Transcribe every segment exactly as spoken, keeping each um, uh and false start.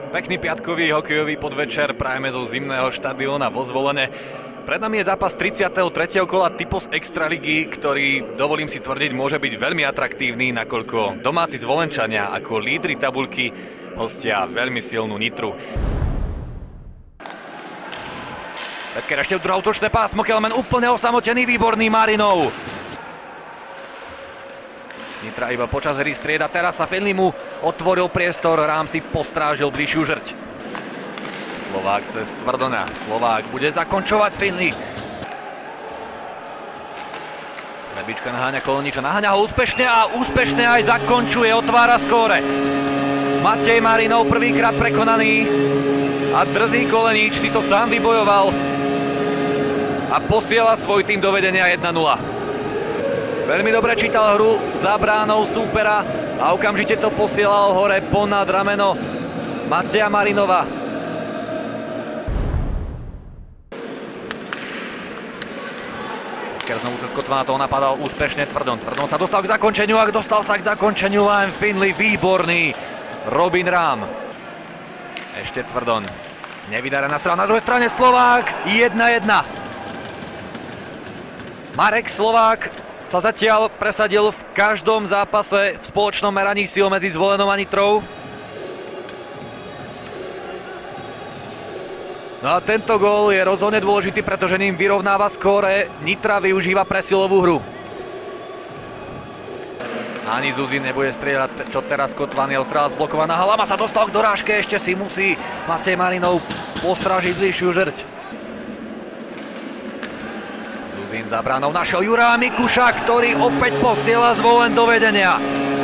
Pekný piatkový hokejový podvečer prajeme zo zimného štadióna vo Zvolene. Pred nami je zápas tridsiateho tretieho kola Typos Extraligy, ktorý, dovolím si tvrdiť, môže byť veľmi atraktívny, nakoľko domáci Zvolenčania ako lídri tabuľky hostia veľmi silnú Nitru. Petker ešte druhá útočné pásmo, Kelemen úplne osamotený, výborný Marinov. Nitra iba počas hry strieda, teraz sa Finley mu otvoril priestor, Rám si postrážil bližšiu žrť. Slovák cez Tvrdona, Slovák bude zakončovať Finley. Rebička naháňa Koloniča, naháňa ho úspešne a úspešne aj zakončuje, otvára skóre. Matej Marinov prvýkrát prekonaný a drzý Kolenič si to sám vybojoval a posiela svoj tým do vedenia jedna nula. Veľmi dobre čítal hru za bránou súpera a okamžite to posielal hore ponad rameno Mateja Marinova. Keď znovu cez Kotvana toho napadal úspešne Tvrdon. Tvrdon sa dostal k zakončeniu, ak dostal sa k zakončeniu len Finley, výborný Robin Rám. Ešte Tvrdon. Nevydarená strana, na druhej strane Slovák, jedna jedna. Marek Slovák sa zatiaľ presadil v každom zápase v spoločnom meraní síl medzi Zvolenom a Nitrou. No a tento gól je rozhodne dôležitý, pretože ním vyrovnáva skóre. Nitra využíva presilovú hru. Ani Zuzin nebude strieľať, čo teraz Kotvan je ostrela zblokovaná. Halama sa dostal k dorážke, ešte si musí Matej Marinov postrážiť bližšiu žrť. Zuzin za bránou našiel Juraja Mikuša, ktorý opäť posiela Zvolen do vedenia.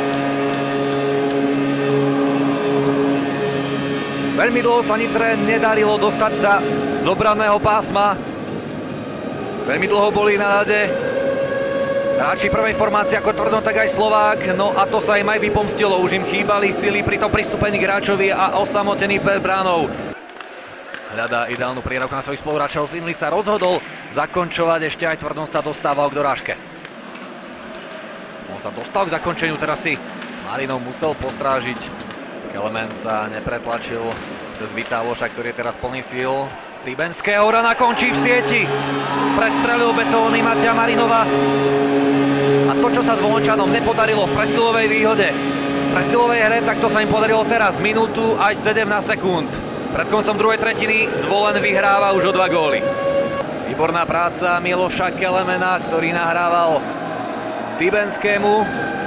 Veľmi dlho sa Nitre nedarilo dostať sa z obranného pásma. Veľmi dlho boli na ľade hráči prvej formácie ako Tvrdon, tak aj Slovák. No a to sa im aj vypomstilo. Už im chýbali sily pri tom pristúpení k hráčovi a osamotený pred bránou. Hľadá ideálnu prieravku na svojich spoluhráčov. Finley sa rozhodol zakončovať, ešte aj Tvrdon sa dostával k dorážke. On sa dostal k zakončeniu, teraz si Marinov musel postrážiť. Kelemen sa nepretlačil cez Vitáloša, ktorý je teraz plný síl. Tybenského rana končí v sieti. Prestrelil betóny Mateja Marinova. A to, čo sa Zvolenčanom nepodarilo v presilovej výhode, v presilovej hre, tak to sa im podarilo teraz. Minútu aj sedemnásť sekúnd. Pred koncom druhej tretiny Zvolen vyhráva už o dva góly. Výborná práca Miloša Kelemena, ktorý nahrával Tybenskému.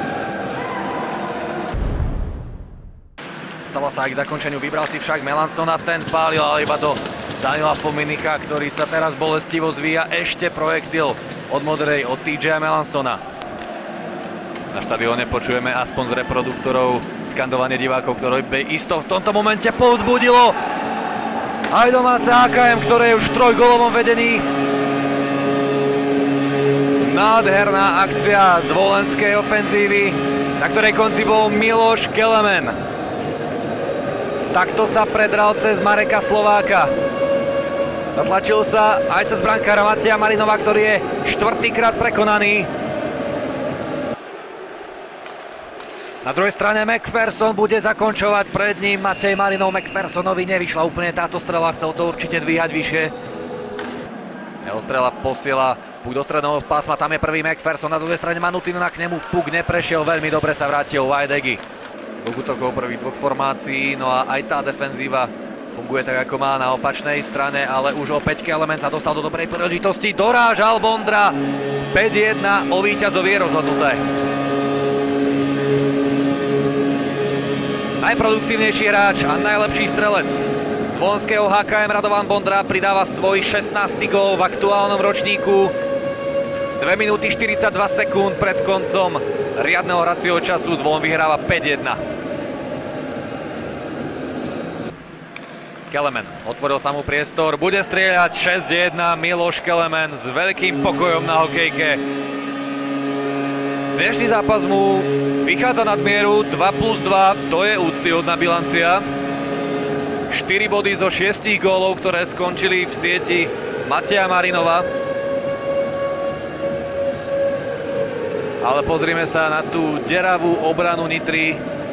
Stalo sa aj k zakončeniu, vybral si však Melansona, ten pálil, ale iba do Daniela Fominika, ktorý sa teraz bolestivo zvíja. Ešte projektil od modrej, od té džeja Melansona. Na štadióne počujeme aspoň z reproduktorov skandovanie divákov, ktoré by isto v tomto momente povzbudilo aj domáce á ká em, ktoré je už v trojgólovom vedení. Nádherná akcia zvolenskej ofenzívy, na ktorej konci bol Miloš Kelemen. Takto sa predral cez Mareka Slováka. Zatlačil sa aj cez brankára Mateja Marinova, ktorý je štvrtýkrát prekonaný. Na druhej strane McPherson bude zakončovať, pred ním Matej Marinov. McPhersonovi nevyšla úplne táto strela, chcel to určite dvíhať vyššie. Jeho strela posiela puk do stredného pásma, tam je prvý McPherson, na druhej strane Manutinina, k nemu puk neprešiel, veľmi dobre sa vrátil Vajdegi do útokov prvých dvoch formácií. No a aj tá defenzíva funguje tak, ako má na opačnej strane, ale už opäť Kelemen sa dostal do dobrej príležitosti, dorážal Bondra, päť jedna, o víťazovi je rozhodnuté. Najproduktívnejší hráč a najlepší strelec zvolenského há ká em Radovan Bondra pridáva svoj šestnásty gól v aktuálnom ročníku. dve minúty štyridsaťdva sekúnd pred koncom riadneho hracieho času Zvolen vyhráva päť jedna. Kelemen otvoril sa mu priestor, bude strieľať šesť jedna, Miloš Kelemen s veľkým pokojom na hokejke. Dnešný zápas mu vychádza nad mieru, dva plus dva, to je úctyhodná bilancia. štyri body zo šiestich gólov, ktoré skončili v sieti Mateja Marinova. Ale pozrime sa na tú deravú obranu Nitry.